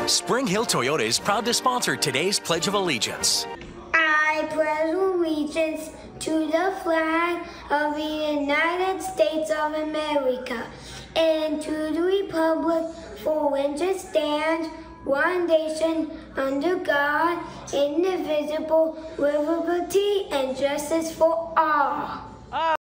Spring Hill Toyota is proud to sponsor today's Pledge of Allegiance. I pledge allegiance to the flag of the United States of America and to the republic for which it stands, one nation, under God, indivisible, with liberty and justice for all.